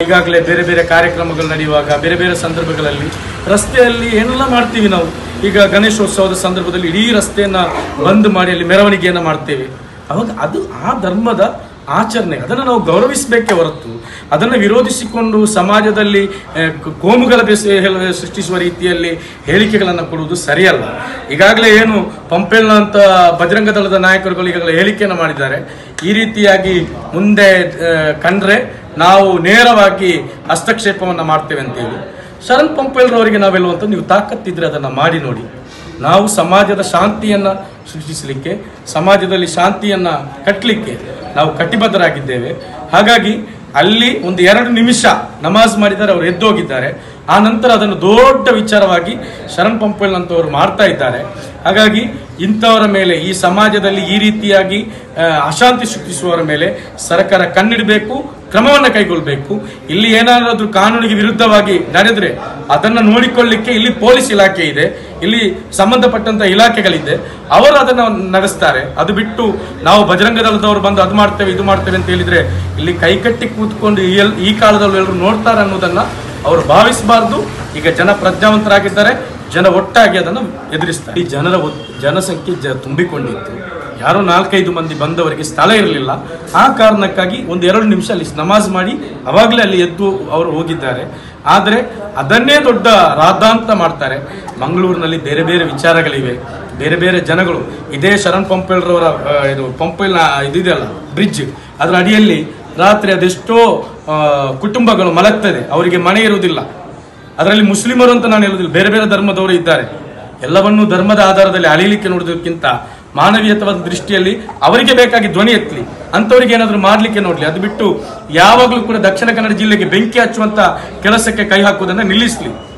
ಈಗಾಗಲೇ ಬೇರೆ ಬೇರೆ ಕಾರ್ಯಕ್ರಮಗಳು ನಡೆಯುವಾಗ ಬೇರೆ ಬೇರೆ ಸಂದರ್ಭಗಳಲ್ಲಿ ರಸ್ತೆಯಲ್ಲಿ ಏನೆಲ್ಲ ಮಾಡ್ತೀವಿ ನಾವು. ಈಗ ಗಣೇಶೋತ್ಸವದ ಸಂದರ್ಭದಲ್ಲಿ ಇಡೀ ರಸ್ತೆಯನ್ನ ಬಂದ್ ಮಾಡಿ ಅಲ್ಲಿ ಮೆರವಣಿಗೆಯನ್ನು ಮಾಡ್ತೇವೆ. ಅವಾಗ ಅದು ಆ ಧರ್ಮದ ಆಚರಣೆ, ಅದನ್ನು ನಾವು ಗೌರವಿಸಬೇಕೇ ಹೊರತು ಅದನ್ನು ವಿರೋಧಿಸಿಕೊಂಡು ಸಮಾಜದಲ್ಲಿ ಕೋಮುಗಳ ಸೃಷ್ಟಿಸುವ ರೀತಿಯಲ್ಲಿ ಹೇಳಿಕೆಗಳನ್ನು ಕೊಡುವುದು ಸರಿಯಲ್ಲ. ಈಗಾಗಲೇ ಏನು ಪಂಪೆಲ್ನ ಅಂತ ಬಜರಂಗ ದಳದ ನಾಯಕರುಗಳು ಈಗಾಗಲೇ ಹೇಳಿಕೆಯನ್ನು ಮಾಡಿದ್ದಾರೆ. ಈ ರೀತಿಯಾಗಿ ಮುಂದೆ ಕಂಡ್ರೆ ನಾವು ನೇರವಾಗಿ ಹಸ್ತಕ್ಷೇಪವನ್ನು ಮಾಡ್ತೇವೆ ಅಂತೇಳಿ. ಶರಣ್ ಪಂಪೆಲ್ರವರಿಗೆ ನಾವೆಲ್ಲುವಂತ ನೀವು ತಾಕತ್ತಿದ್ರೆ ಅದನ್ನು ಮಾಡಿ ನೋಡಿ. ನಾವು ಸಮಾಜದ ಶಾಂತಿಯನ್ನು ಸೃಷ್ಟಿಸಲಿಕ್ಕೆ, ಸಮಾಜದಲ್ಲಿ ಶಾಂತಿಯನ್ನು ಕಟ್ಟಲಿಕ್ಕೆ ನಾವು ಕಟಿಬದ್ಧರಾಗಿದ್ದೇವೆ. ಹಾಗಾಗಿ ಅಲ್ಲಿ ಒಂದು 2 ನಿಮಿಷ ನಮಾಜ್ ಮಾಡಿದ್ದಾರೆ, ಅವರು ಎದ್ದೋಗಿದ್ದಾರೆ. ಆ ನಂತರ ಅದನ್ನು ದೊಡ್ಡ ವಿಚಾರವಾಗಿ ಶರಣ್ ಪಂಪೆಲ್ ಅಂತವರು ಮಾಡ್ತಾ ಇದ್ದಾರೆ. ಹಾಗಾಗಿ ಇಂಥವರ ಮೇಲೆ, ಈ ಸಮಾಜದಲ್ಲಿ ಈ ರೀತಿಯಾಗಿ ಅಶಾಂತಿ ಸೃಷ್ಟಿಸುವವರ ಮೇಲೆ ಸರ್ಕಾರ ಕಣ್ಣಿಡಬೇಕು, ಕ್ರಮವನ್ನು ಕೈಗೊಳ್ಳಬೇಕು. ಇಲ್ಲಿ ಏನಾದರೂ ಕಾನೂನಿಗೆ ವಿರುದ್ಧವಾಗಿ ನಡೆದ್ರೆ ಅದನ್ನು ನೋಡಿಕೊಳ್ಳಿಕ್ಕೆ ಇಲ್ಲಿ ಪೊಲೀಸ್ ಇಲಾಖೆ ಇದೆ, ಇಲ್ಲಿ ಸಂಬಂಧಪಟ್ಟಂತ ಇಲಾಖೆಗಳಿದೆ, ಅವರು ಅದನ್ನು ನಡೆಸ್ತಾರೆ. ಅದು ಬಿಟ್ಟು ನಾವು ಬಜರಂಗ ದಳದವರು ಬಂದು ಅದು ಮಾಡ್ತೇವೆ ಇದು ಮಾಡ್ತೇವೆ ಅಂತ ಹೇಳಿದ್ರೆ ಇಲ್ಲಿ ಕೈಕಟ್ಟಿ ಕೂತ್ಕೊಂಡು ಈ ಕಾಲದಲ್ಲಿ ಎಲ್ಲರೂ ನೋಡ್ತಾರೆ ಅನ್ನೋದನ್ನ ಅವರು ಭಾವಿಸಬಾರ್ದು. ಈಗ ಜನ ಪ್ರಜ್ಞಾವಂತರಾಗಿದ್ದಾರೆ, ಜನ ಒಟ್ಟಾಗಿ ಅದನ್ನು ಎದುರಿಸ್ತಾರೆ. ಈ ಜನಸಂಖ್ಯೆ ತುಂಬಿಕೊಂಡಿತ್ತು. ಯಾರೋ 4-5 ಮಂದಿ ಬಂದವರಿಗೆ ಸ್ಥಳ ಇರಲಿಲ್ಲ. ಆ ಕಾರಣಕ್ಕಾಗಿ ಒಂದು 2 ನಿಮಿಷ ಅಲ್ಲಿ ನಮಾಜ್ ಮಾಡಿ ಅವಾಗಲೇ ಅಲ್ಲಿ ಎದ್ದು ಅವರು ಹೋಗಿದ್ದಾರೆ. ಆದರೆ ಅದನ್ನೇ ದೊಡ್ಡ ರಾದ್ದಾಂತ ಮಾಡ್ತಾರೆ. ಮಂಗಳೂರಿನಲ್ಲಿ ಬೇರೆ ಬೇರೆ ವಿಚಾರಗಳಿವೆ, ಬೇರೆ ಬೇರೆ ಜನಗಳು. ಇದೇ ಶರಣ್ ಪಂಪೆಲ್ರವರ ಇದು ಪಂಪೆಲ್ನ ಇದಿದೆಯಲ್ಲ ಬ್ರಿಡ್ಜ್, ಅದರ ಅಡಿಯಲ್ಲಿ ರಾತ್ರಿ ಅದೆಷ್ಟೋ ಕುಟುಂಬಗಳು ಮಲಗ್ತದೆ, ಅವರಿಗೆ ಮನೆ ಇರುವುದಿಲ್ಲ. ಅದರಲ್ಲಿ ಮುಸ್ಲಿಮರು ಅಂತ ನಾನು ಹೇಳುವುದಿಲ್ಲ, ಬೇರೆ ಬೇರೆ ಧರ್ಮದವರು ಇದ್ದಾರೆ. ಎಲ್ಲವನ್ನೂ ಧರ್ಮದ ಆಧಾರದಲ್ಲಿ ಅಳಿಲಿಕ್ಕೆ ನೋಡೋದಕ್ಕಿಂತ ಮಾನವೀಯತವಾದ ದೃಷ್ಟಿಯಲ್ಲಿ ಅವರಿಗೆ ಬೇಕಾಗಿ ಧ್ವನಿ ಎತ್ತಲಿ, ಅಂಥವರಿಗೆ ಏನಾದರೂ ಮಾಡಲಿಕ್ಕೆ ನೋಡಲಿ. ಅದು ಬಿಟ್ಟು ಯಾವಾಗಲೂ ಕೂಡ ದಕ್ಷಿಣ ಕನ್ನಡ ಜಿಲ್ಲೆಗೆ ಬೆಂಕಿ ಹಚ್ಚುವಂತ ಕೆಲಸಕ್ಕೆ ಕೈ ಹಾಕುವುದನ್ನು ನಿಲ್ಲಿಸಲಿ.